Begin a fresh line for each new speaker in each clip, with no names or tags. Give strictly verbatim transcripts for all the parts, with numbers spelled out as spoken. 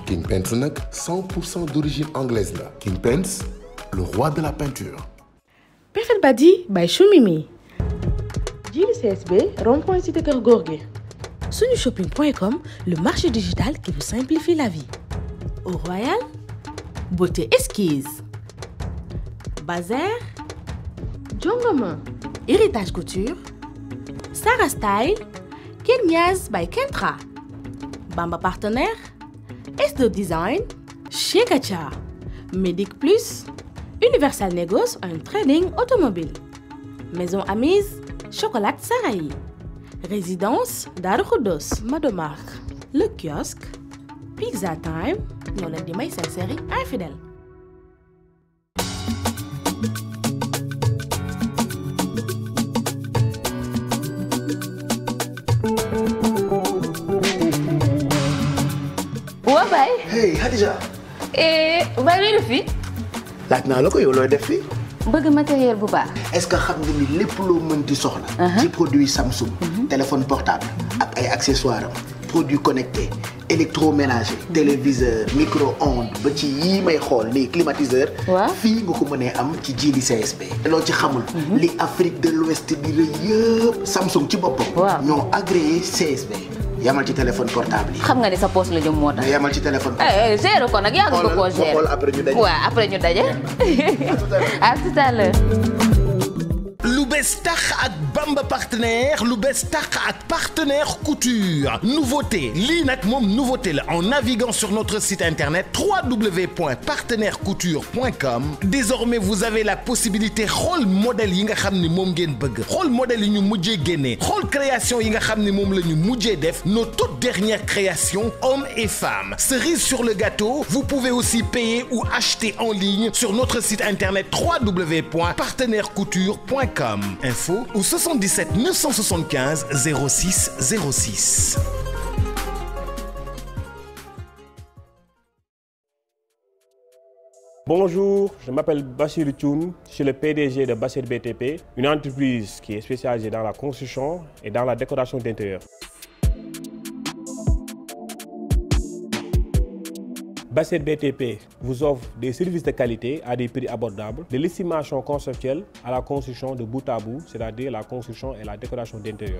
King Paints nag cent pour cent d'origine anglaise la. King Paints, le roi de la peinture.
Perfect Badi by Choumimi. Jili C S B, rond-point cité Keur Gorgui. Sunushopping point com, le marché digital qui vous simplifie la vie. Au Royal, beauté esquisse. Bazar, Jongoma, héritage couture. Sarah Style, Kenyaz by Kentra. Bamba partenaire, S deux Design, Shekacha, Medic Plus, Universal Negos and Trading Automobile. Maison Amise, Chocolat Sarahi. Résidence Darou Khoudoss, Madomark, Le Kiosque, Pizza Time, ñoo leen di may seen série Infidèles.
waa Baye.
hey Khadija.
Baye looy def fii.
laaj naa la ko yow looy def fii.
bëgg matériel bu baax.
est-ce que xam nga ni lépp loo mën di soxla. ci produit Samsung. téléphone portable ak ay accessoires am. produits connectés électroménager. téléviseur micro-ondes ba ci yii may xool nii climatiseur.
waaw
fii nga ko mënee am ci Jili C S B. loo ci xamul. li Afrique de l'Ouest bi la yëpp Samsung ci boppam.
waaw
ñoo agréé C S B. yamal ci téléphone portable yi.
xam nga ni sa poche la jëm moo tax.
yamal ci téléphone.
eh zéro ko nag yaa ngi ko koo gérer.
xool après ñu daje.
waaw après ñu daje. à tout à l'heure.
lu bees tax ak Bamba partenaire lu bees tax ak partenaire couture nouveauté lii nag moom nouveauté la en naviguant sur notre site internet w w w point partenaire couture point com désormais vous avez la possibilité xool modèle yi nga xam ni moom ngeen bëgg xool modèle yi ñu mujjee génnee xool création yi nga xam ni moom la ñu mujjee def nos toutes dernières créations hommes et femmes cerise sur le gâteau vous pouvez aussi payer ou acheter en ligne sur notre site internet w w w point partenaire couture point com info au soixante-dix-sept neuf cent soixante-quinze zéro six zéro six.
Bonjour, je m'appelle Bachir Thioune, je suis le P D G de Bachir B T P, une entreprise qui est spécialisée dans la construction et dans la décoration d'intérieur. Bachir B T P vous offre des services de qualité à des prix abordables, de l'estimation conceptuelle à la construction de bout à bout, c'est-à-dire la construction et la décoration d'intérieur.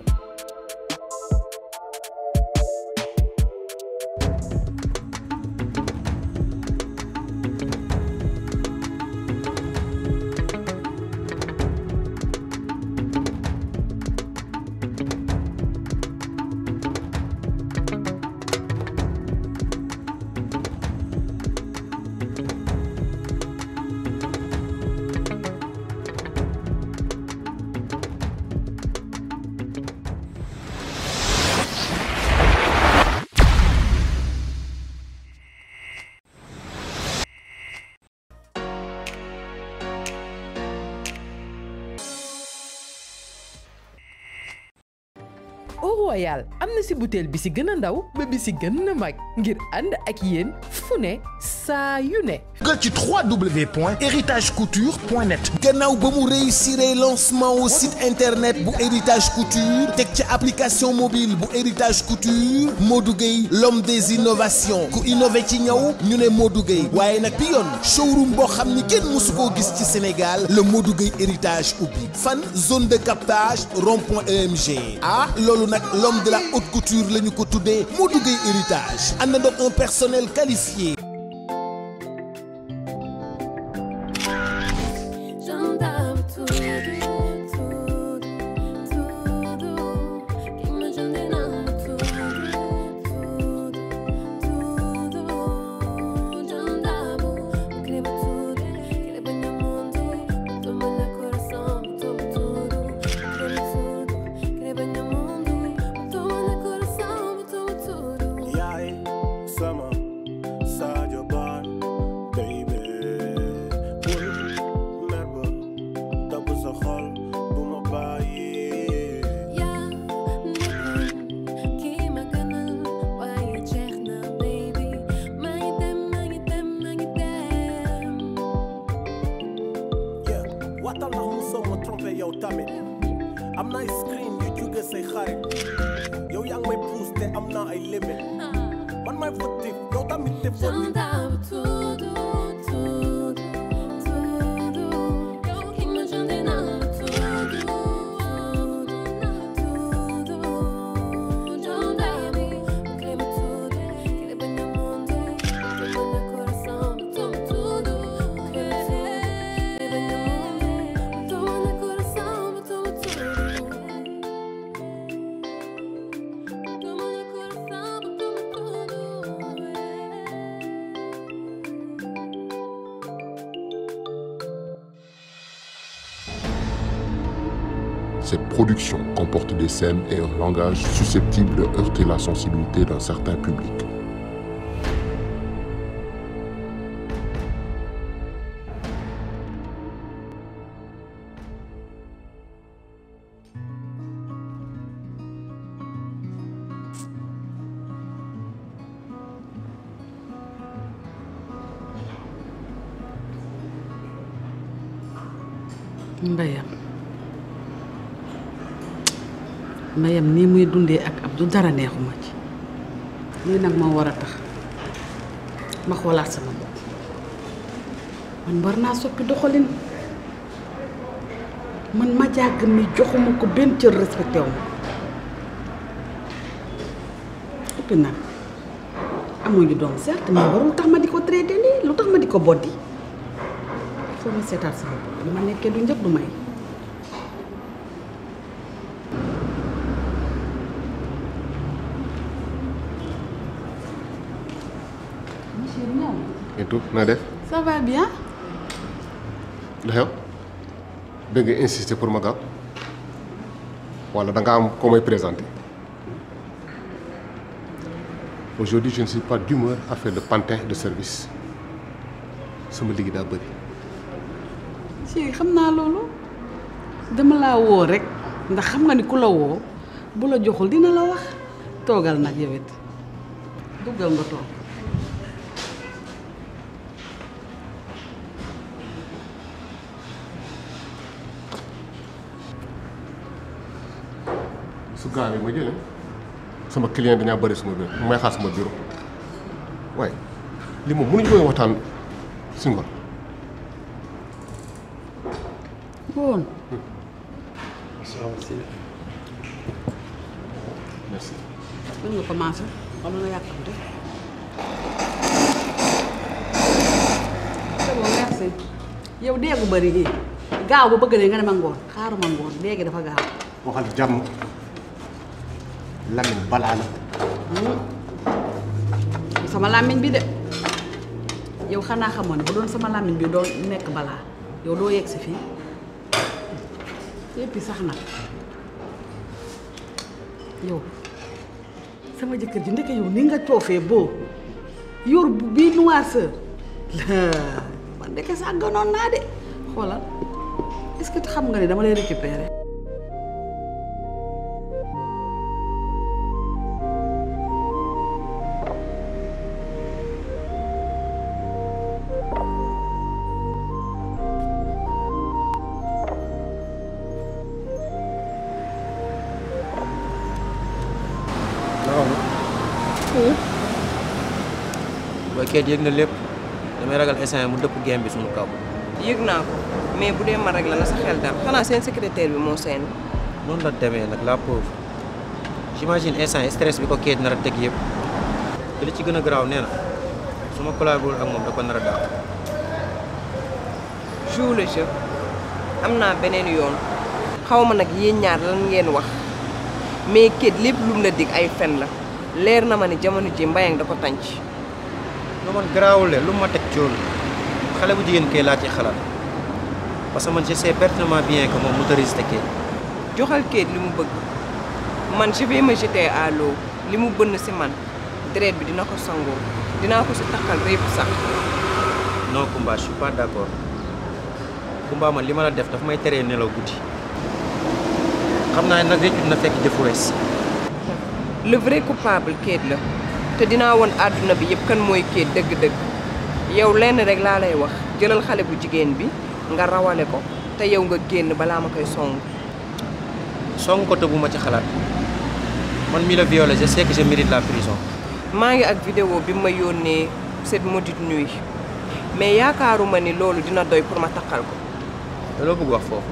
Au Royal am na si butéel bi si gën a ndaw ba bi si gën a mag ngir ànd ak yéen fu ne saa yu ne.
nga ci w w w point héritage couture point net gannaaw ba mu réussir lancement au site internet bu héritage couture teg ci application mobile bu héritage couture Modou Gueye l'homme des innovations ku innové ci ñaw ñu ne Modou Gueye waaye nag bi yoon showroom boo xam ni kenn mësu koo gis ci Sénégal le Modou Gueye héritage ubbi fan zone de captage rond-point E M G ah loolu nag l'homme de la haute couture la ñu ko tuddee Modou Gueye héritage ànd na un personnel qualifié.
watal ndax mu soo ma trompé yow tamit am na ay screen yu jóge say xarit yow yaa ngi may pousse te am naa ay limite man may fautif yow tamit te fonni.
Cette production comporte des scènes et un langage susceptible de heurter la sensibilité d'un certain public.
Mbayam Mbayam nii muy dundee ak Abdou dara neexuma ci lii nag moo war a tax ma xoolaat sama bopp man war naa soppi doxalin man ma jàgg mi joxuma ko benn cër respecté wu ma et puis nag amuñu doom certes mais warul tax ma di ko traité nii lu tax ma di ko boddi il faut ma seetaat sama bopp li ma nekkee du njëkk du may.
Et tout, Nadef?
Ça va bien?
D'ailleurs, tu veux insister pour ma gars? Voilà, donc comment me présenter. Aujourd'hui, je ne suis pas d'humeur à faire le pantin de service. Ça me ligue d'abord.
Si, je sais lolo. Dama la wo rek ndax xam nga ni ku la wo bu la joxul dina la wax togal nak yewet dugal nga tok.
Su gaawee ma jëlee sama client dañaa bëri suma biir may xaar sama bureau waaye li moom mënuñu koy waxtaan si ngoon.
Bon.
Merci.
Mën nga commencé wala nga yàkkamte. C'est bon, merci. yow deegu bëri gi gaaw ba bëgg ne nga ne ma ngoon xaaruma ngoon léegi dafa gaaw.
waxal jàmm. lamiñ balaa la.
sama lamiñ bi de yow xanaa xamoon ne bu doon sama lamiñ bi doon nekk balaa yow doo yegg si fii yéppi sax nag yow sama jëkkër ji ndeke yow ni nga coofee boo yor bii noirceur man ndeke sax gënoon naa de xoolal est-ce que xam nga ne dama lay récupérer.
booy keet yëg na lépp damay ragal instant mu dëpp game bi suñu kaw.
yëg naa ko mais bu dee ma rek la na sa xel daal xanaa seen secrétaire bi moo seen.
noonu la demee nag la pauvre j'imagine instant stress bi ko keet nar a teg yëpp te li ci gën a garaaw nee na su ma collaboré ak moom da ko nar a daaw.
joue le jeu am naa beneen yoon xaw ma nag yéen ñaar lan ngeen wax mais keet lépp lum la dig ay fen la leer na ma ne jamono ji mbayang da ko tànc.
lu man garaawul le lu ma teg coolu xale bu jigéen kay laa ci xalaat parce que man je sais pertinemment bien que moom mu ta résister kee.
joxal keet li mu bëgg man je vais me jeter à l'eau li mu bënn si man deret bi dina ko sangoo dinaa ko si takkal répp sax.
non Kumba je suis pas d'accord Kumba man li ma la def daf may teree nelaw guddi xam naa nag réccu dina fekk jëfu wees.
le vrai coupable keet la te dinaa won àdduna bi yëpp kan mooy keet dëgg-dëgg yow lenn rek laa lay wax jëlal xale bu jigéen bi nga rawale ko te yow nga génn balaa ma koy song.
song ko te bu ma ci xalaat man mi la violé je sais que je mérite la prison.
maa ngi ak vidéo bi ma yónnee cette maudite nuit mais yaakaaruma ni loolu dina doy pour ma takkal ko.
te loo bëgg wax foofu.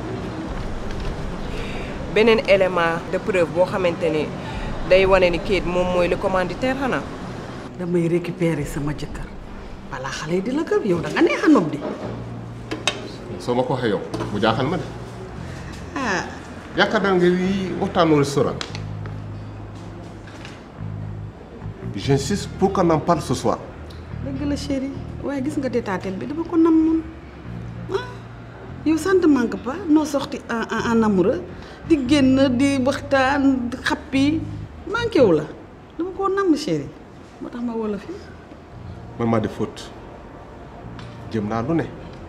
beneen élément de preuve boo xamante ni day wane ni Kate moom mooy le commanditaire xanaa.
damay récupérer sama jëkkër balaa xale yi di la kër yow da nga neex a nopp di.
soo ma ko waxee yow mu jaaxal ma de.
ah.
yaakaar naa nga lii waxtaanu restaurant. j'insiste pour qu'on en parle ce soir.
dëgg la chérie waaye gis nga détatel bi dama ko namoon ah yow ça ne te manque pas noo sorti en en amoureux di génn di waxtaan di xappi manqué wu la dama koo namm chérie moo tax ma wala fi.
man maa def faute jëm naa lu ne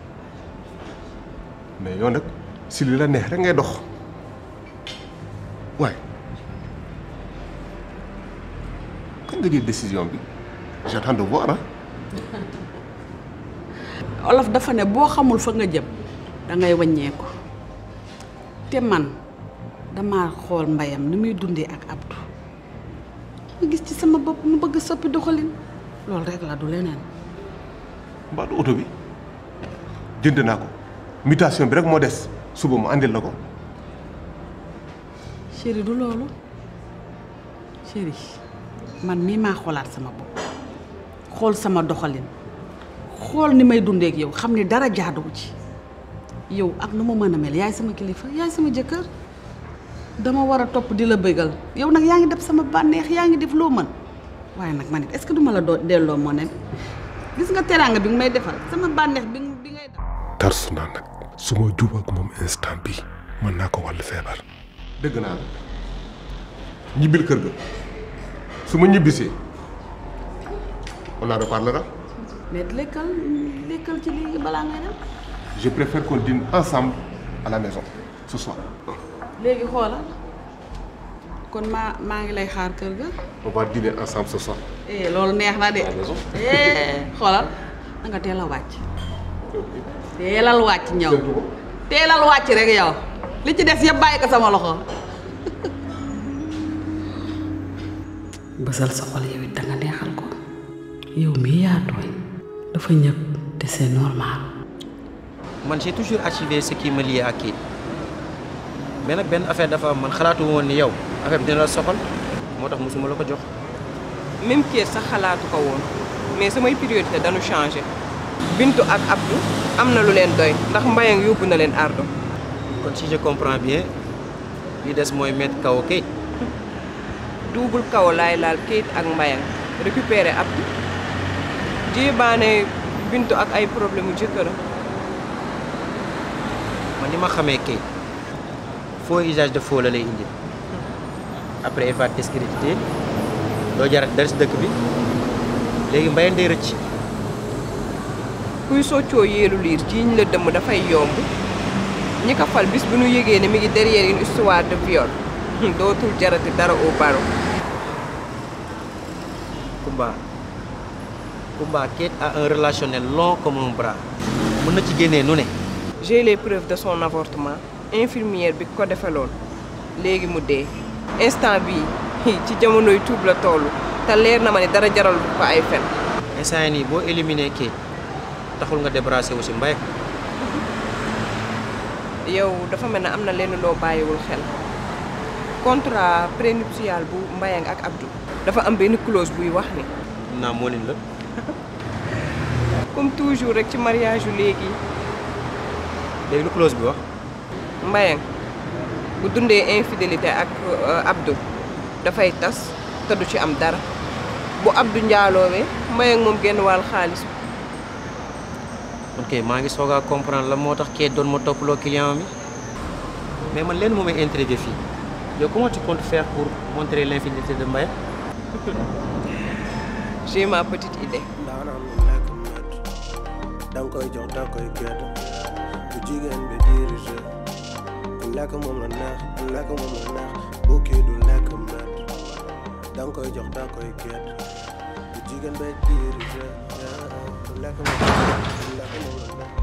mais yow nag si li la neex rek ngay dox waaye kan nga jël décision bi j'attends de voir ah.
Olof dafa ne boo xamul fa nga jëm da ngay wàññeeku te man dama xool mbayam ni muy dundee ak Abdou ma gis ci sama bopp mu bëgg soppi doxalin loolu rek la du leneen.
mbaa du oto bi jënd naa ko mutation bi rek moo des suba mu àndil la ko.
chéri du loolu chéri man mii maa xoolaat sama bopp xool sama doxalin xool ni may dundee ak yow xam ni dara jaaduwu ci yow ak nu ma mën a mel yaay sama kilifa yaay sama jëkkër dama war a topp di la bëggal yow nag yaa ngi def sama bànneex yaa ngi def loo mën waaye nag man it est-ce que duma la doo delloo moo ne gis nga teraanga bi nga may defal sama bànneex bi bi ngay def.
tarsu naa nag su ma jub ak moom instant bi mën naa ko wàllu feebar. dëgg naa la ñibbil kër ga su ma ñibbisee on en reparlera.
mais lekkal lekkal ci lii balaa ngay dem.
je préfère qu'on dîne ensemble à la maison ce soir.
léegi xoolal kon maa maa ngi lay xaar kër ga.
on va dîner ensemble ce soir.
eh loolu neex na de. eh xoolal na nga teel a wàcc. teelal wàcc ñëw. teelal wàcc rek yow li ci des yëpp bàyyi ko sama loxo. bësal sa xol yow it danga neexal ko. yow mii yaa tooy. dafa ñëpp te c'est normal.
man j'ai toujours archivé ce qui me liait à Kate mais nag benn affaire dafa am man xalaatu woon ni yow affaire bi dina la soxal moo tax mosuma la ko jox.
même Kate sax xalaatu ko woon mais samay priorité dañu changé. Bintu ak Abdou am na lu leen doy ndax Mbayang yóbbu na leen ardo.
kon si je comprends bien li des mooy mettre kaw Kate.
double kaw laay laal Kate ak Mbayang récupérer Abdou jéebaane Bintu ak ay problème mu jëkkëram.
man ni ma xamee Kate faux usage de faux la lay indi après il va discréditer doo jarat dara si dëkk bi léegi Mbayang day rëcc.
kuy soccoo yéelu liir jiiñ la dëmm dafay yomb ñi ko fal bis bu ñu yëgee ne mi ngi derrière une histoire de viol dootul jarati dara au baro.
Kumba Kumba Kate a un relationnel long comme un bras mën na ci génnee nu ne.
j'ai les preuves de son avortement infirmière bi ko defaloon léegi mu dee instant bii ci jamonoy tuub la toll te leer na ma ne dara jaral ko ay fen.
instant yii nii boo éliminer Kate taxul nga débarrassé wu si Mbayang.
yow dafa mel ne am na lenn loo bàyyiwul xel contrat prénuptial bu Mbayang ak Abdou dafa am benn clause buy wax ni.
naa moo leen la.
comme toujours rek ci mariage yu léegi.
léegi lu clause bi wax.
Mbayang bu dundee infidélité ak Abdou dafay tas te du ci am dara bu Abdou njaaloowee Mbayang moom genn wàll xaalis bi.
ok maa ngi soog a comprendre la moo tax Kate doon ma toppaloo client mi mais man leen moo may intrigué fii yow comment tu comptes faire pour montrer l'infidélité de Mbayang.
j'ai ma petite idée.
danga koy jox danga koy gedd bu jigéen bi dirigé bu lekk moom la neex bu lekk moom la neex bu kii du lekk met danga koy jox danga koy gedd bu jigéen bi dirigé bu lekk moom la neex bu lekk moom la neex.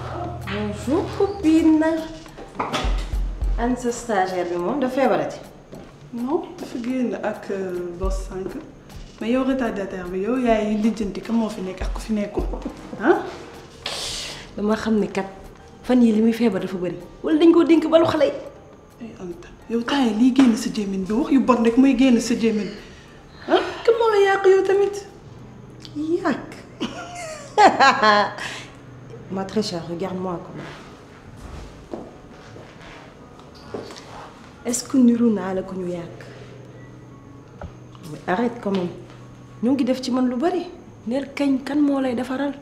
Bonjour copine. An sa stagiaire bi moom da feebarati.
non dafa génn ak boss sànq mais yow retardataire bi yow yaay lijjanti ka moo fi nekk ak ku fi nekkul ah.
dama xam ne kat fan yi li muy feebar dafa bëri wala dañ koo dénk balu xale yi.
ay Anta yow temps yi lii génn sa jéemin bi wax yu bon rek mooy génn sa jéemin ah ka moo la yàq yow tamit.
yàq ma très chère regarde-moi comme est-ce que niru naa la ko ñu yàq mais arrête quand même ñoo ngi def ci man lu bari neel kañ kan moo lay defaral.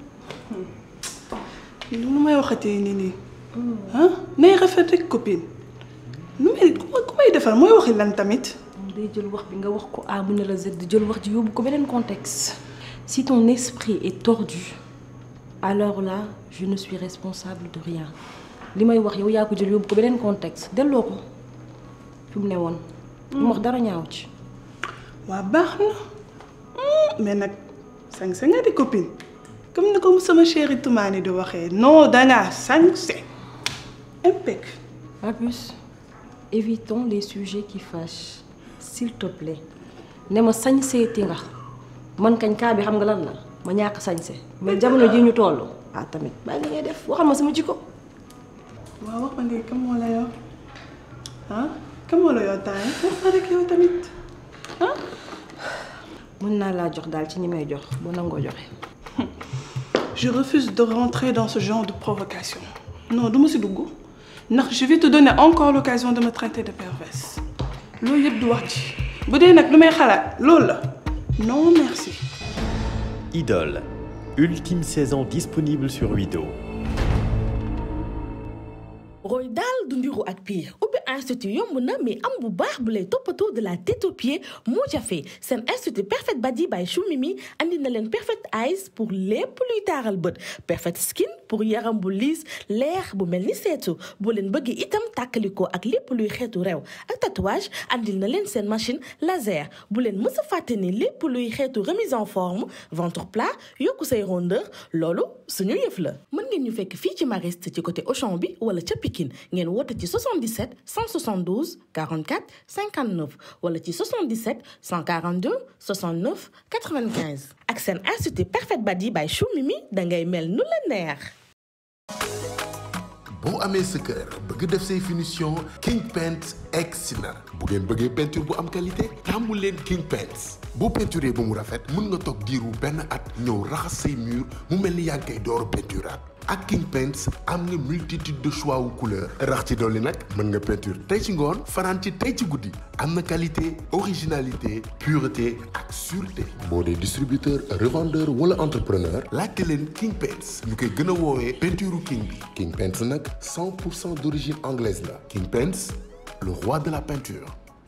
lu may waxatee nii nii ah nay rafet rek copine nu may ku may defar mooy waxi lan tamit.
day jël wax bi nga wax ko A mu ne la Z di jël wax ji yóbbu ko beneen contexte. Si ton esprit est tordu alors là je ne suis responsable de rien li may wax yow yaa ko jël yóbbu ko beneen contexte delloo ko fi mu ne woon. mu wax dara ñaaw ci.
waa baax na mais nag sañse nga di copine comme ni ko sama chéri Toumani di waxee non dangaa sañse impec.
En plus évitons les sujets qui fâchent s'il te plaît ne ma sañseeti nga man kañ kaa bi xam nga lan la ma ñàkk sañse mais jamono ji ñu toll ah tamit bàyyi li ngay def waxal ma sama jikko.
waaw wax ma léegi kam moo la yor ah kam moo la yor temps wax ma rek yow tamit ah.
mën naa laa jox daal ci ñi may jox bu nangoo joxe.
Je refuse de rentrer dans ce genre de provocation. Non, du ma si dugg ndax je vais te donner encore l'occasion de me traiter de perverse. loolu yëpp du wax ci bu dee nag lu may xalaat loolu la non merci.
Idole, ultime saison disponible sur Wido.
roy daal du ndiru ak pire ubbi institut yomb na mais am bu baax bu lay toppatoo de la tête aux pieds moo jafe seen institut Perfect Body by Chou Mimi andi na leen Perfect Eyes pour lépp luy taaral bët Perfect Skin pour yaram bu liis leer bu mel ni seetu boo leen bëggee itam tàkkalikoo ak lépp luy xeetu rew ak tatouage andil na leen seen machine laser bu leen mës a fàtte ni lépp luy xeetu remise en forme ventre plat yokku say rondeur loolu suñu yëf la mën ngeen ñu fekk fii ci Mariste ci côté Auchan bi wala ca Pikine ngeen woote ci soixante-dix-sept cent soixante-douze quarante-quatre cinquante-neuf wala ci soixante-dix-sept cent quarante-deux soixante-neuf quatre-vingt-quinze ak seen institut Perfect Body by Chou Mimi dangay mel nu la neex.
boo amee sa kër bëgg def say finition King Paints egsi na bu ngeen bëggee peinture bu am qualité tàmmu leen King Paints boo peinturee ba mu rafet mën nga toog diiru benn at ñëw raxas say mur mu mel ni yaa ngi koy door peinturaat ak King Paints am nga multitude de choix wu couleur rax ci dolli nag mën nga peinture tey ci ngoon fanaan ci tey ci guddi am na qualité originalité pureté ak sûreté boo dee distributeur revendeur wala entrepreneur laajte leen King Paints ñu koy gën a woowee peinture king bi King Paints nag cent pour cent d'origine anglaise la King Paints le roi de la peinture.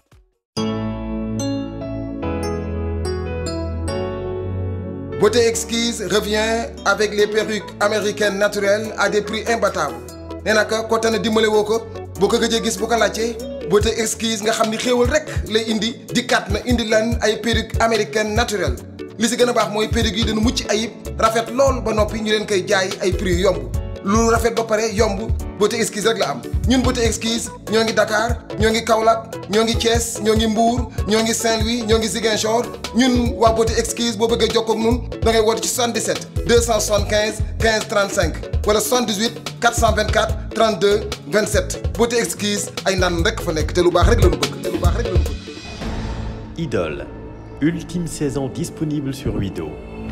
Beauté Exquise revient avec les perruques américaines naturelles à des prix imbattables nee na ko ko tane dimbale woo ko boo ko gëjee gis bu ko laajtee Beauté Exquise nga xam ni xéewal rek lay indi dikkaat na indi lan ay perruques américaines naturelles li si gën a baax mooy perruques yi dañu mucc ayib rafet lool ba noppi ñu leen koy jaay ay prix yu yomb lu rafet ba pare yomb Beauté Exquise rek la am ñun Beauté Exquise ñoo ngi Dakar ñoo ngi Kaolack ñoo ngi Thiès ñoo ngi Mbour ñoo ngi Saint-Louis ñoo ngi Ziguinchor ñun waa Beauté Exquise boo bëggee jokkoo ak ñun da ngay woote ci soixante-dix-sept deux cent soixante-quinze quinze trente-cinq wala soixante-dix-huit quatre cent vingt-quatre trente-deux vingt-sept Beauté Exquise ay naan rek fa nekk te lu baax rek la ñu bëgg te lu baax rek la ñu bëgg.
Idole, ultime saison disponible sur Wido.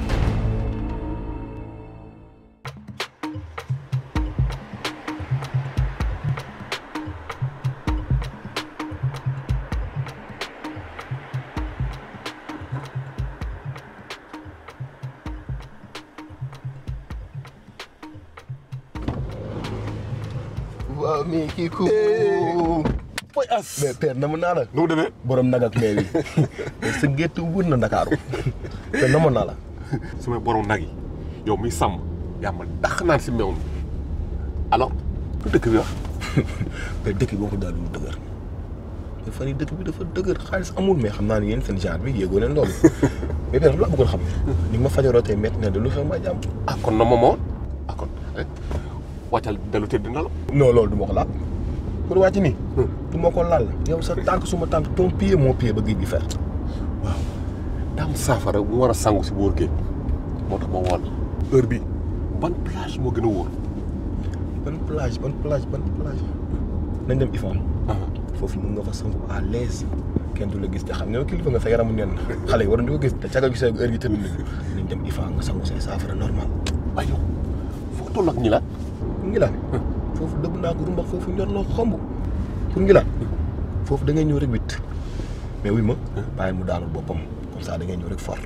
waaw mais kii ku. mooy as. mais père namu naa la. nu mu demee. borom nag ak meew yi. sa gétt wër na Ndakaaru. te namoon naa la.
su ma borom nag yi yow miy sàmm yaa ma dàq naan si meew mi alors lu dëkk bi wax.
mais dëkk bi waxul daal lu dëgër. te fan yii dëkk bi dafa dëgër xaalis amul mais xam naa ne yéen seen genre bi yéegoo leen loolu. mais père lu la bëggoon xam. ni ma fajaroo tey métti na de lu xew ma jàmm.
ah kon na ma moon ah kon wàccal dellu tëdd na la.
non loolu du ma ko laal pour wàcc nii. du ma ko laal yow sa tànk suma tànk ton pied mon pied ba géej gi fer.
waaw daa am saafara bu war a sangu si boor géej moo tax ma wol heure bi ban plage moo gën a wóor.
ban plage ban plage ban plage nañ dem Ifan. foofu mun nga fa sangu à l'aise kenn du la gis te xam nga kilifa nga sa yaramu neen xale yi waroon di ko gis te caga gisee heure yi tëdd nañ dem Ifan nga sangu say saafara normal.
waaye yow foo toll ak ñi la.
ngi la foofu dëbb naa ko rumbax foofu ñor na xomb pour ngi la foofu da ngay ñëw rek wit mais wuy ma bàyyi mu daanul boppam comme ça da ngay ñëw rek fort.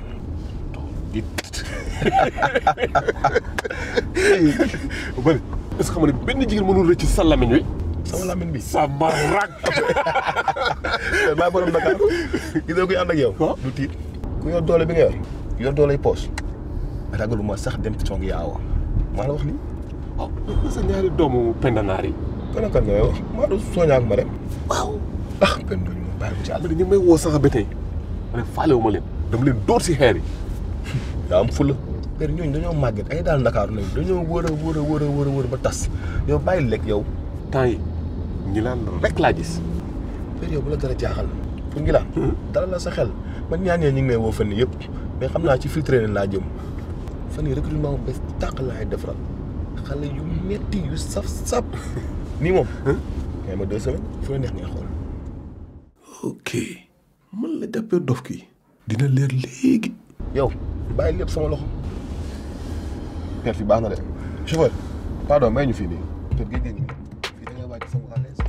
bëri est-ce que xam nga ne benn jigéen mënul rëcc sa lamiñ wi.
sama lamiñ bi
sa barak.
maa borom Dakar gis nga kuy ànd ak yow. du tiit ku yor doole bi nga yor yor doole yi poche ragalu ma sax dem ci song yaawa maa la wax lii.
waaw sa ñaari doomu pendanaar yi.
kan ak kan nga wax maa doon sooñaa ak ma dem.
waaw.
ah benn duñu ma bàyyi ko ci àll.
ñu may woo sax ba tey ma ne faale wu ma leen dama leen dóor si xeer yi.
yaa am fula. kër ñooñu dañoo màgget ay daal Ndakaaru nañu dañoo wër a wër a wër a wër a wër ba tas yow bàyyi lekk yow.
temps yi ngi laan rek laa gis.
kër yow bu la dara jaaxal pour ngi laan. dara la sa xel man ñaan ñee ñu ngi may woo fan yii yëpp mais xam naa ci filtré leen laa jëm fan yii recrutement bu bees tàq laay defaral xale yu metti yu saf sap nii moom. ngay ma deux semaines fu la neex ngay xool.
ok man la jàppee dof kii dina leer léegi.
yow bàyyi lépp sama loxo. père fi baax na de chauffeur pardon may ñu fii nii kër gi dégg nga fii da ngay wàcc sama à l'aise.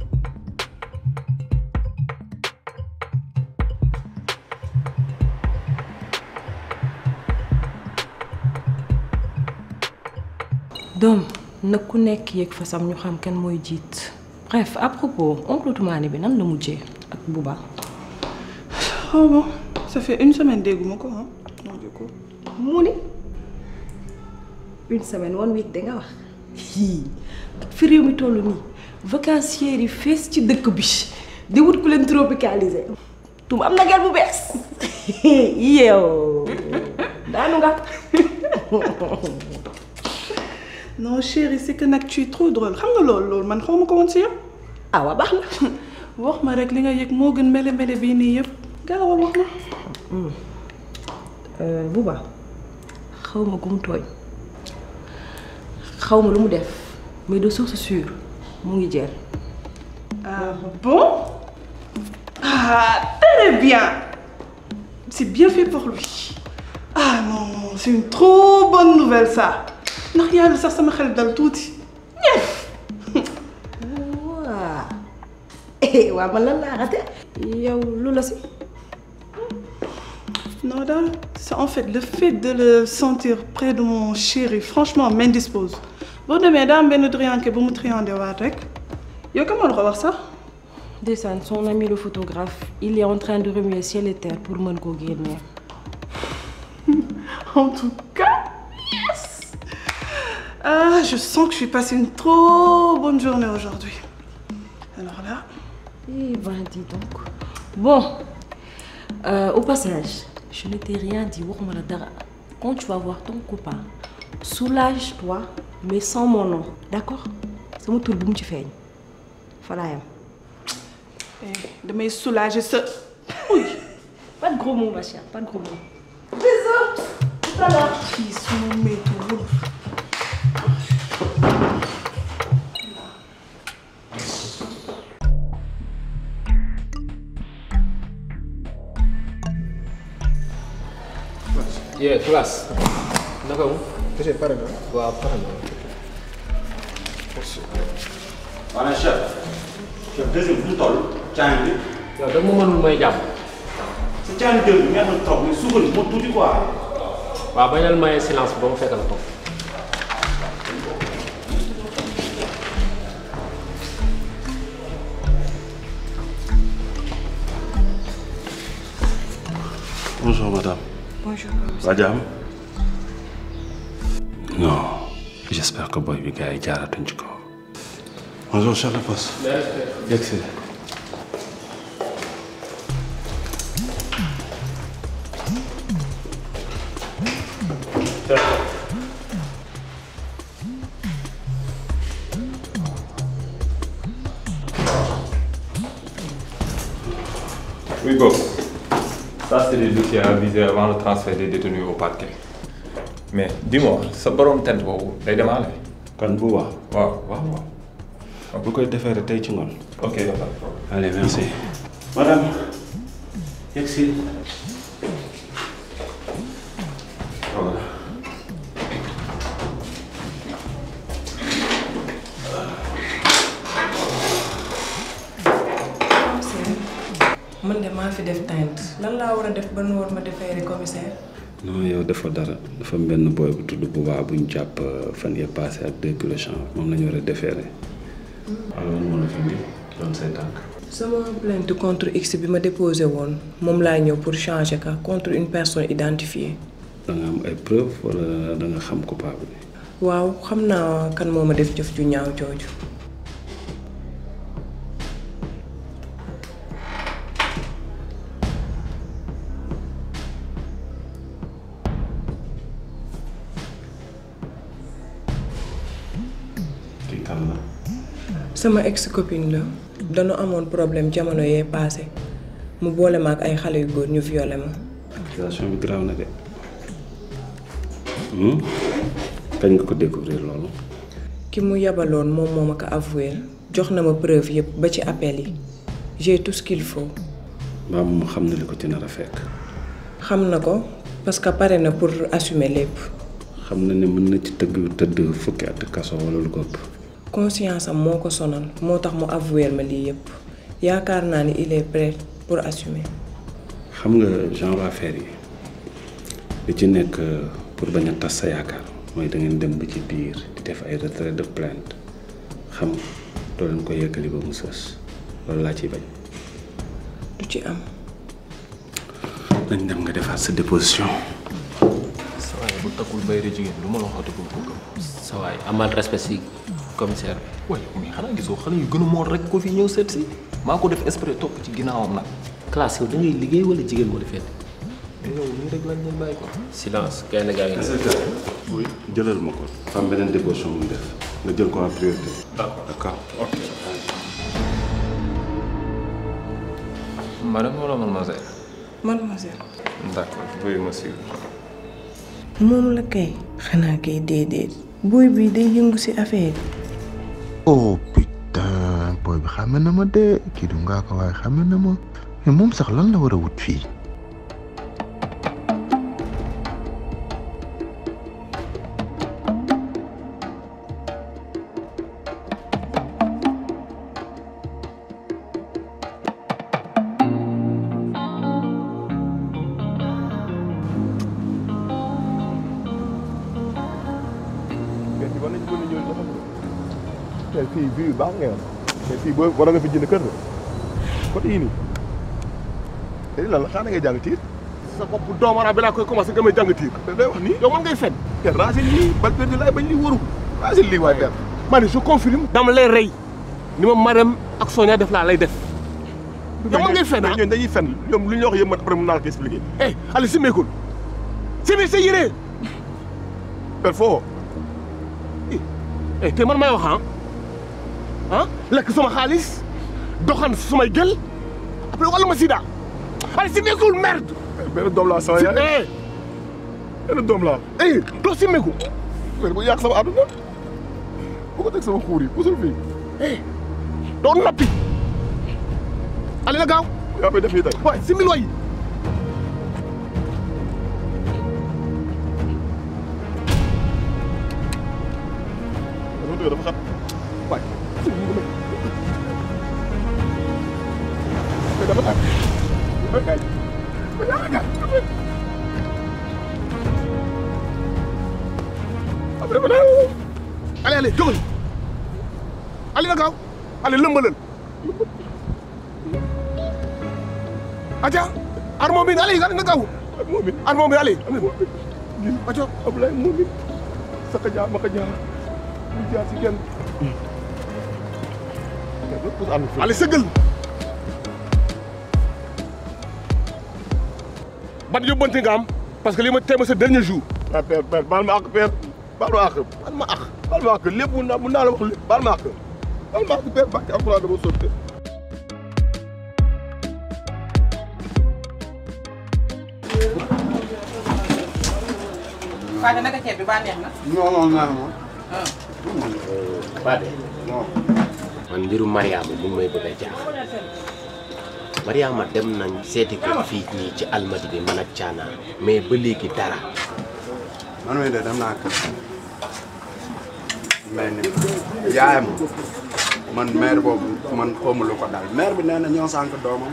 doom nag ku nekk yéeg fasam ñu xam kenn mooy jiit. bref à propos oncle Toumani bi nan la mujjee ak Bouba.
oh bon ça fait une semaine dégguma ko ah non du coup.
mu ni une semaine one week da nga wax ak fi réew mi toll nii vacanciers yi fees ci dëkk bi di wut ku leen tropicalisé. tum am na gel bu bees yow daanu nga.
non chérie c'est que nag tu es trop drôle xam nga loolu loolu man xaw ma ko woon si yow.
ah waa baax na.
wax ma rek li nga yëg moo gën mele mele bii nii yëpp gaawal wax ma.
Bouba xaw ma gu mu tooñ xaw ma lu mu def mais de source sûre mu ngi jël.
ah bon ah très bien c'est bien fait pour lui. ah non c'est une trop bonne nouvelle ça ndax yàlla sax sama xel dal tuuti ñëf.
waaw waaw man lan laa rate yow lu la si.
non daal c'est en fait le fait de le sentir près de mon chéri franchement m'indispose boo demee daa am benn trianke bu mu triandé waat rek yow ka ma la ko wax sax.
Ndeysaan son ami le photographe il est en train de remuer ciel et terre pour mën koo génne.
en tout cas yes. ah je sens que je suis passé une trop bonne journée aujourd'hui alors là.
eh ben dis donc bon euh, au passage. je ne t'ai rien dit waxuma la dara quand tu vas voir ton copain soulage-toi mais sans mon nom d'accord sama tur bu mu ci feeñ fa laa yam.
damay soulager sa.
oui pas de gros mots ma chère pas de gros mots. bisous tout à l'heure.
fii suma météo.
yee classe naka mu.
monsieur pare na.
waaw pare na.
maanaam chef. chef deuxième bu ñu toll. caa bi.
yow da nga ma mënul may jàmm.
sa caa bi dégg nga xam ne toog mais suukar moo tuuti quoi.
waaw bañal maye silence ba mu fekk la toog.
bonjour madame.
bonjour.
Badiam. non j'espère que boy bi gars yi jaaratuñ ci kaw. bonjour chef de poste. yegsi.
Oui, boss. Ça, c'est des dossiers à viser avant le transfert des détenus au parquet. Mais dis-moi, ce borom tent boobu day demaale.
Kan bu waaw.
waaw waaw waaw.
bu koy defeere tey ci ngoon.
Ok, d'accord.
Allez, merci. Madame, yegg si. Voilà.
man de maa fi def teinte lan laa war a def ba nu war ma defeere commissaire.
non yow dafa dara dafa am benn boy bu tudd bu baax bu ñu jàpp fan yee passé ak deux kilos change moom la ñu war a defeere. alors moo la fi indi doon say tànk.
sama plainte contre X bi ma déposé woon moom laa ñëw pour changer ka contre une personne identifiée.
da nga am ay preuves wala da nga xam coupable bi.
waaw xam naa kan moo ma def jëf ju ñaaw jooju. sama ex copine la dañu amoon problème jamono yee passé mu boole ma ak ay xale yu góor ñu violé ma.
accusation bi grave na de kañ nga ko découvrir loolu.
ki mu yabaloon moom moo ma ko avoué jox na ma preuve yëpp ba ci appel yi j'ai tout ce qu'il faut.
mbaa moom xam na li ko ci nar a fekk.
xam na ko parce que pare na pour assumer lépp.
xam na ne mën na ci tëgg tëdd fukki at kaso wala lu ko ëpp.
conscience am moo ko sonal moo tax mu avouer ma lii yëpp yaakaar naa ni il est prêt pour assumer.
xam nga genre affaire yi li ci nekk pour bañ a tas sa yaakaar mooy da ngeen dem ba ci biir di def ay retrait de plainte xam doo leen ko yeggali ba mu sës loolu laa ciy bañ.
du ci am.
nañ dem nga defaat sa déposition.
sa waay bu takkul mbay de jigéen lu ma la waxati ko ko sa waay amal respect si commissaire bi.
waaye mais xanaa gisoo xale yu gën a mool rek ko fi ñëw seet si maa ko def esprit topp ci ginnaawam nag.
classe yow da ngay liggéey wala jigéen moo di fête.
mais yow nii rek lañ leen bàyyi ko.
silence gaynde gaa ngi.
oui jëlal ma ko. dafa am beneen déposition mu def nga jël ko en priorité.
d'accord
d'accord.
ok. madame wala mademoiselle.
mademoiselle.
d'accord veuillez me suivre.
moom la kay. xanaa kay déedéet. booy bi day yëngu ci affaire yi.
oh putain booy bi xame na ma de kii du ngaa ko waaye xame na ma mais moom sax lan la war a wut fii.
fii bii baax nga yoon mais fii boo war nga fi jënd kër la côté yii nii léegi lan la xanaa ngay jàng tiir.
sa bopp doomu aadama bi laa koy commencé nga may jàng tiir.
da day wax nii
yow man ngay fen.
te racine lii bal perdu laay bañ li waru racine lii waay père.
ma ne je confirme. dama lay rey ni ma Marème ak Sonia def laa lay def. yow man ngay fen ah
ñoom dañuy fen ñoom lu ñu wax yëpp man après mun naa la ko expliquer.
eh Aliou si meekul si biir sa yére.
père foo.
eh te man may wax ah. ah lekk sama xaalis doxan sumay gël après wàllu ma sida ay si meekul merde.
benn doom laa sama yaay. benn doom laa.
eh doo si meeku.
bu yàq sama àdduna bu ko teg sama xuur yi pusul fii.
eh doo noppi. allez la gaaw.
yaa may def fii tey.
waay si mil waay.
dafa xat waay. dafa tàkk.
allez allez jógal. allez la gaaw. allez lëmbalal. aja armo bi allez allez na gaaw.
armo bi
armo bi allez.
aja Ablaye moom it saka jaar ma ka jaar ñu jaar si kenn.
allez sëggal. ban yóbbante nga am parce que li ma tee ma sa dernier jour.
ah père père baal ma àq père baal ma àq baal ma àq baal ma àq lépp mun naa mun naa la wax lépp baal ma àq baal ma àq père bàcc alxuraan dama sotti.
Fane naka ceeb bi ba neex na.
non non non.
Bade. man mbiru Mariama mu ngi may bëgg a jaax. Mariama dem nañ seeti ko fii nii ci almadi bi man ak Caana mais ba léegi dara.
man mii de dem naa kër mais ni yaayam man mère boobu man xawma lu ko daal mère bi nee na ñoo sànq doomam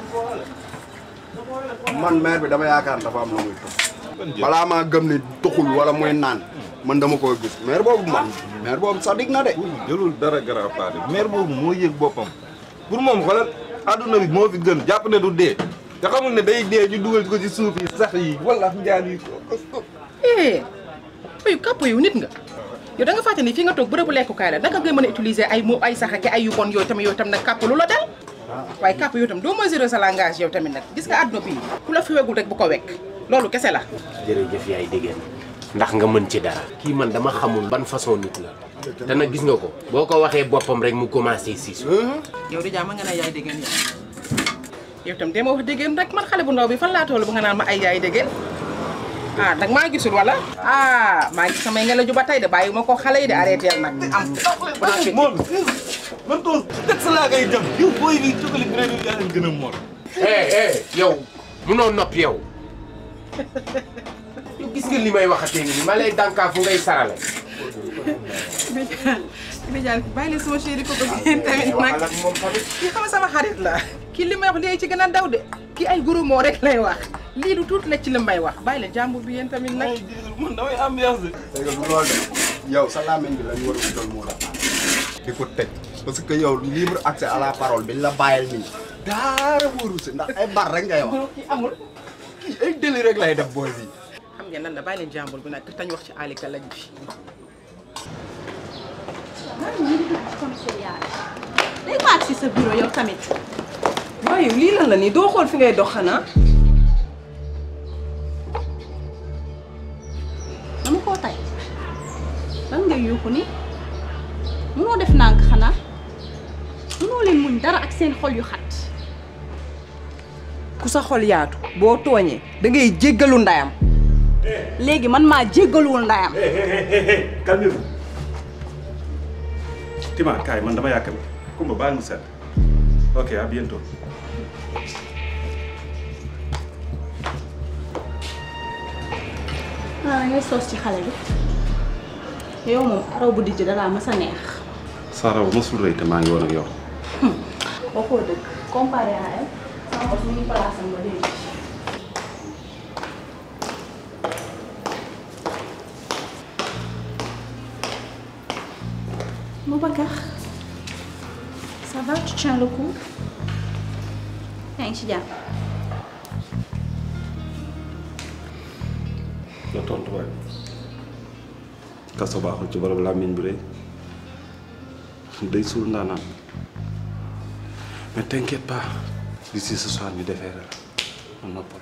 man mère bi dama yaakaar dafa am lu muy tux balaa maa gëm ni tuxul wala muy naan man dama koy gis mère boobu man mère boobu sadik na de.
jëlul dara garab paade mère boobu moo yëg boppam pour moom xoolal adduna bi moo fi gën jàpp ne du dee te xamul ne day dee ñu dugal ko ci suuf yi sax yi wala njaan yi ko.
eh ayu kàpp yu nit nga yow da nga fàtte ni fi nga toog bërëbu lekkukaay la naka ngay mën a utiliser ay mots ay sax ak ay yu bon yooyu tamit yow tam nag kàpp lu la dal waaye kàpp yow tam doo mesurer sa langage yow tamit nag gis nga àdduna bi ku la fi wegul rek bu ko wekk loolu kese la.
jërëjëf yaay déggeen ndax nga mën ci dara. kii man dama xamul ban façon nit la te nag gis nga ko boo ko waxee boppam rek mu commencé siisu.
yow di jaama nga ne yaay déggeen yow yow tam dee ma wax déggeen rek man xale bu ndaw bi fan laa toll ba nga naan ma ay yaay déggeen ah dag maa gisul wala ah maa ngi samay ngelaw ju ba tey de bàyyi ma ko xale yi de arrêté nag am.
moom man tool teg sa laa koy jëm yow booy bi tukkali bi rek yaa leen gën a mor.
eh eh yow munoo nopp yow yow gis nga li may waxatee nii ma lay dànkaafu ngay sarale.
Bédiane bàyyi leen sama chéri ko ko tamit nag kii xam sama xarit la kii li may wax léegi ci gën a ndaw de kii ay guru moo rek lay wax lii du tuuti la ci li may wax bàyyi leen jàmbur bi yéen tamit nag.
man damay ambiance de.
c'est que loolu de yow sa làmmiñ bi lañ war a utal moo la di ko tëj parce que yow libre accès à la parole bi la bàyyil nii daara wóoru si ndax ay bar rek ngay wax.
kii amul
kii ay délai rek lay def booy bi.
xam ngeen lan la bàyyi leen jàmbur bi nag te tañ wax ci alika lañ bi.
léegi ma agsi sa bureau yow tamit.
waaye lii lan la nii doo xool fi ngay dox xanaa.
dama koo tay lan ngay yuuxu ni munoo def nànk xanaa munoo leen muñ dara ak seen xol yu xat.
ku sa xol yaatu boo tooñee da ngay jéggalu ndayam.
léegi man maa jéggaluwul ndayam.
calmez-vous. Tima kaay man dama yàkkam Kumba baal mu set ok à bientôt.
ah ngay soos ci xale bi yow moom araw bu dijj dalaa mës a neex.
sa raw mosul rëy te maa ngi woon ak yow.
waxoo dëgg comparé à elle sama bos mu ngi place am ba léegi. Boubacar, ça va, tu tiens le coup? yaa ngi ci jàpp.
la tontu waay kaso baaxul ci borom làmmiñ bi rëy day suul ndaanaan mais t'inquiète pas d'ici ce soir ñu defee la ma noppal.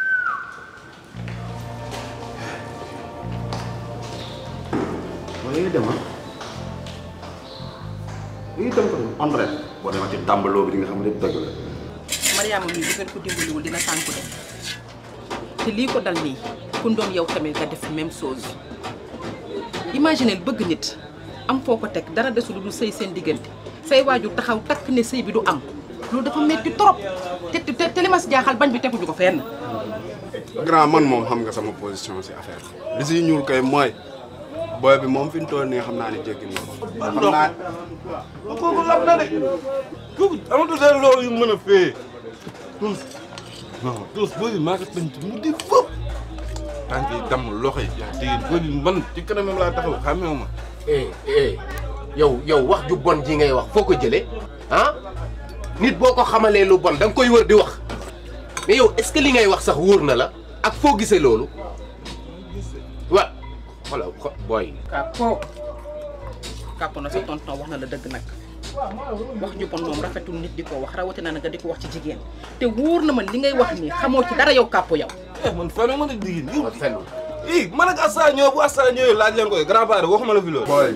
waaye dama lii dem ko André boo demee ci tàmbaloo bi di nga xam ne lépp dëgg la.
Mariama mii bu ngeen ko dimbaliwul dina sànku de te lii ko dal nii ku doon yow tamit nga def même chose imaginez bëgg nit am foo ko teg dara desul du sëy seen diggante say waajur taxaw takk ne sëy bi du am loolu dafa metti trop te te te li ma si jaaxal bañ bi teguñu ko fenn.
grand man moom xam nga sama position si affaire bi li si ñuul kay mooy booy bi moom fi mu toll nii xam naa ne jéggi na ko. xam naa
kooku lab na de kooku amatul dara loolu yu mën a fee tous non tous booy bi maa ko tënk mu di fëpp tànk yi damm loxo yi yaa dégg booy bi man ci kanamam laa taxaw xàmmeewu ma.
eh eh yow yow wax ju bon ji ngay wax foo ko jëlee ah nit boo ko xamalee lu bon da nga koy wër di wax mais yow est-ce que li ngay wax sax wóor na la ak foo gisee loolu wa voilà booy.
Kàppo Kàppo na sa tonton wax na la dëgg nag wax ju bon moom rafetul nit di ko wax rawatina na nga di ko wax ci jigéen te wóor na man li ngay wax nii xamoo ci dara yow Kàppo yow.
man fenn ma nag jigéen yow fenn ii man ak Assa ñëw bu Assa ñëwee laaj leen koy grand père waxuma la fi loolu.
booy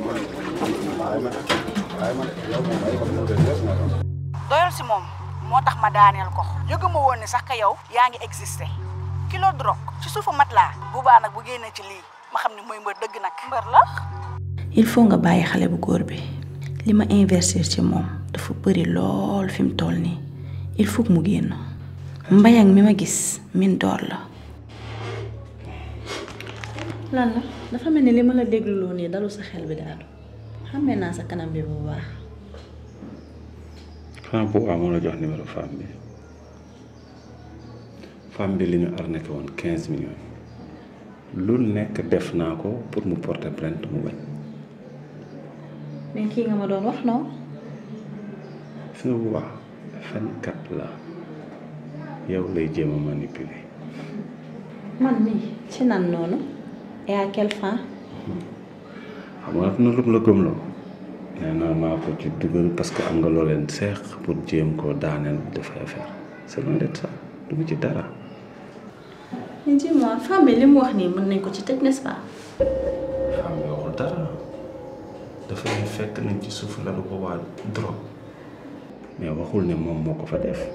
doyal si moom moo tax ma daaneel ko yëguma woon ne sax ka yow yaa ngi existé kilo drogue ci suufu mat laa bu baa nag bu génnee ci lii ma xam ne mooy mbër dëgg nag. mbër la.
il faut nga bàyyi xale bu góor bi li ma investir ci moom dafa bëri lool fi mu toll nii il faut que mu génn mbayang mi ma gis min door la. lan la dafa mel ni li ma la dégluloo nii dalu sa xel bi daal xàmmee naa sa kanam bi bu baax.
xanaa bu amoo la jox numéro femme bi femme bi li ñu arnaqué woon quinze millions lu nekk def naa ko pour mu porter plainte mu bañ.
mais kii nga ma doon wax non.
fi nga bu baax fenkat la yow lay jéem a manipuler.
man mii ci nan noonu et à quelle fin.
xam nga na lu la gëmloo nee naa maa ko ci dugal parce que am nga loo leen seex pour jéem koo daaneel dafay affaire c'est loin d'être ça dugg ci dara.
mais dis-moi femme bi li mu wax nii mën nañ ko ci tëj n'est-ce pas.
femme bi waxul dara dafay fekk nañ ci suuf lalu boobaa drogue mais waxul ne moom moo ko fa def.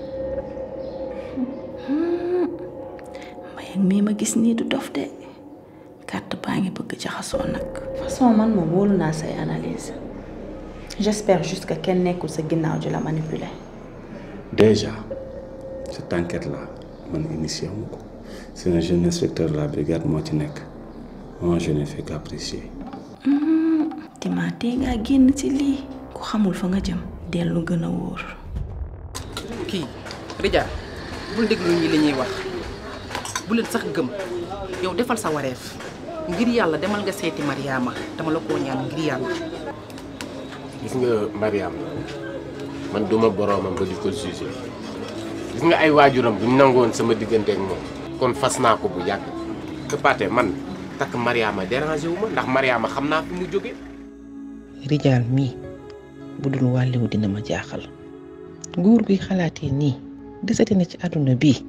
Mbayang mii ma gis nii du dof de carte baa ngi bëgg jaxasoo nag. façon man moom wóolu naa say analyse j'espère juste que kenn nekkul sa ginnaaw ju la manipuler.
déjà cette enquête là man initié wu ko c'est un jeune inspecteur de la brigade moo ci nekk moi je n'ai fait qu'apprécier.
Tima tey ngaa génn ci lii ku xamul fa nga jëm dellu gën a wóor.
kii Rija bul déglu ñi li ñuy wax bu leen sax gëm yow defal sa wareef ngir yàlla demal nga seeti Mariama dama la koo ñaan ngir yàlla.
gis nga Mariama man duma boroomam ba di ko jugé gis nga ay waajuram bu ñu nangoon sama diggante ak moom kon fas naa ko bu yàgg te Pathé man takk Mariama dérangé wu ma ndax Mariama xam naa fi mu jóge.
Rijaal mii bu dul wàlliwu dina ma jaaxal góor guy xalaatee nii desati na ci àdduna bii.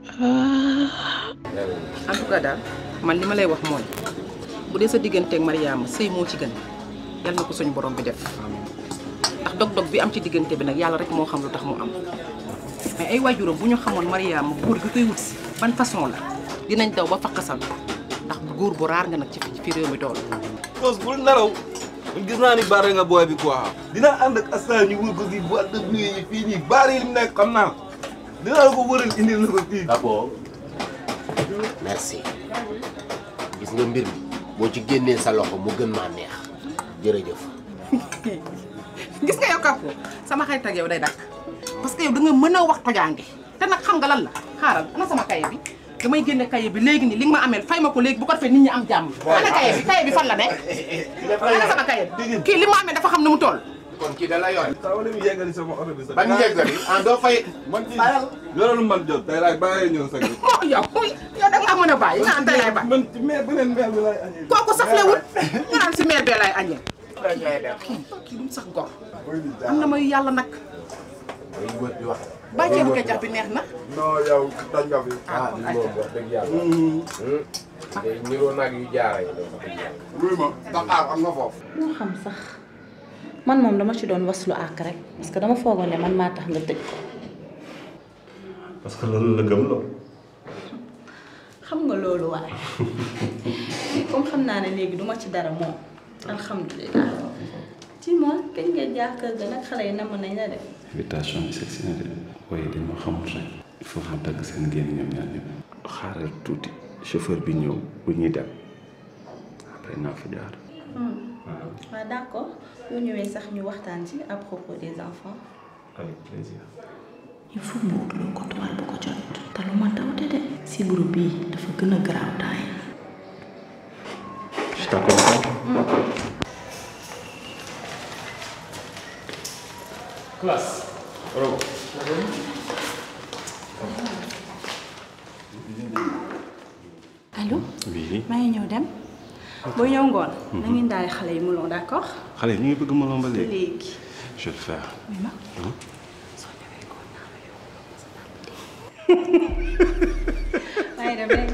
en tout cas daal man li ma lay wax mooy bu dee sa digganteeg Mariama sëy moo ci gën yàlla na ko suñu borom bi def ndax dog-dog bi am ci diggante bi nag yàlla rek moo xam lu tax mu am mais ay waajuram bu ñu xamoon Mariama góor gi koy wut si ban façon la dinañ daw ba fakkasal ndax góor bu raar nga nag ci fi réew mi tool.
tos bul nelaw man gis naa ni baare nga booy bi quoi dinaa ànd ak askan ñu wër ko si boîte de nuit yi fii nii baare yi mu nekk xam naa dinaa la ko wëral indil na ko fii.
d'abord merci gis nga mbir mi boo ci génnee sa loxo mu gën maa neex jërëjëf.
gis nga yow Kappo sama xarit ak yow day dakk parce que yow da nga mën a wax tojaange te nag xam nga lan la xaaral ana sama kaye bi damay génne kaye bi léegi nii li nga ma ameel fay ma ko léegi bu ko defee nit ñi am jàmm. ana kaye bi kaye bi fan la nekk ana sama kaye bi kii li mu amee dafa xam ne mu toll.
kon kii da la yor.
saa wala mu yeggali sama oto bi sax.
ban yeggali ah doo fay.
man ci yoralu man jot tey laay bàyyi ñëw sax.
moo yow yow da nga mën a bàyyi nga naan tey laay bàyyi.
man ci meer beneen meer bi laay añee.
kooku saflewul nga naan si meer bee laay añee. kii kii du mu sax gor am na mayu yàlla nag. bàyyi ceebu kecax bi neex na.
non yow dañ nga fi.
ah lii moom wax dëgg yàlla. day niroo nag yu jaara yi wax dëgg yàlla.
luy ma Dakar am nga foofu.
moo xam sax man moom dama ci doon waslu àq rek parce que dama foogoon ne man maa tax nga tëj ko.
parce que loolu la gëm loolu.
xam nga loolu waaye comme xam naa ne léegi duma ci dara moom alhamdulilah. ci moom kañ nga jaar kër ga nag xale yi namm nañ la def.
invitation bi sexy na de waaye dañ ma xamul rek il faut ma dagg seen génn ñoom ñaar ñëpp. xaaral tuuti chauffeur bi ñëw bu ñuy dem après naa fa jaar.
waaw d'accord boo ñëwee sax ñu waxtaan ci à propos des enfants.
avec plaisir.
il faut mu wut lu ko tuwal bu ko jot. te lu ma tawte de. sibiru bii dafa gën a garaaw taay.
je t'accompagne.
Classe. Bravo.
allo.
oui.
maa ngi ñëw dem. boo ñëw ngoon. na ngeen daal xale yi mulon d'accord.
xale yi ñu ngi bëgg melon ba léegi.
léegi.
je vais le faire.
oui ma. maa ngi dem rek.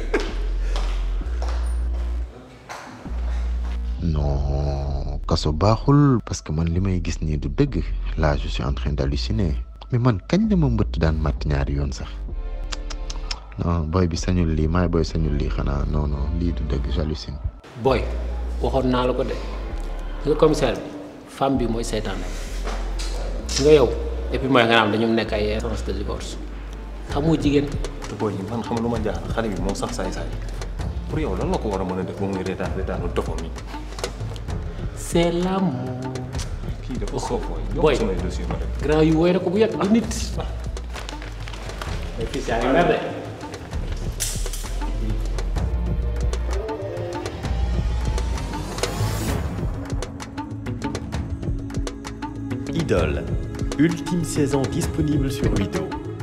non kaso baaxul parce que man li may gis nii du dëgg là je suis en train d'halluciner mais man kañ la ma mbëtt daan matt ñaari yoon sax non boy bi sañul lii maay boy sañul lii xanaa non non lii du dëgg j'hallucine
boy waxoon naa la ko de nga commissaire bi femme bi mooy seytaane nga yow et puis mooy nga naan dañu nekk ay instance de divorce xamoo jigéen.
te booy yi man xam lu ma jaaxal xale bi moom sax saay-saay pour yow lan la ko war a mën a def ba muy reetaan reetaanu dofam yi.
c'est l'amour.
kii dafa soof waay.
boy
samay dossier ma dem.
grand yu woy na ko bu yàgg du nit. mais fii saa ngi mer de.
Idole, ultime saison disponible sur Wido.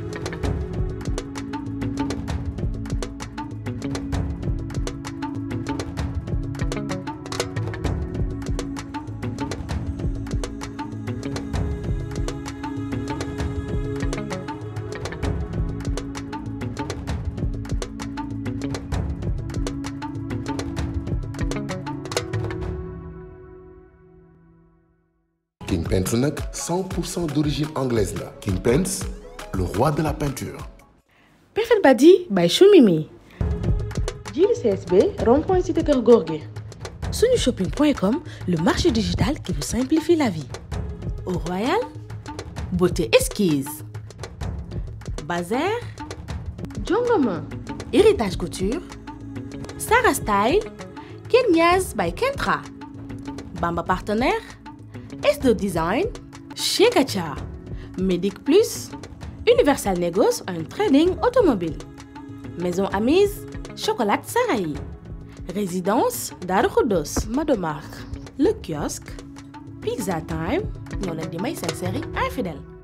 King Paints nag cent pour cent d'origine anglaise la. King Paints, le roi de la peinture.
Perfect Badi by Choumimi. Jili C S B, rond-point cité Keur Gorgui. Sunushopping point com, le marché digital qui vous simplifie la vie. Au Royal, Beauté Esquisse. Bazar, Jongoma, Héritage Couture, Sarah Style, Kenyaz by Kentra. Bamba Partenaire, S deux Design, chez Kacha, Medic Plus, Universal Négoce un trading automobile, Maison Amise, Chocolat Sarahi, Résidence Darou Khoudoss, Madomar, Le Kiosque, Pizza Time, ñoo leen di may seen série Infidèles.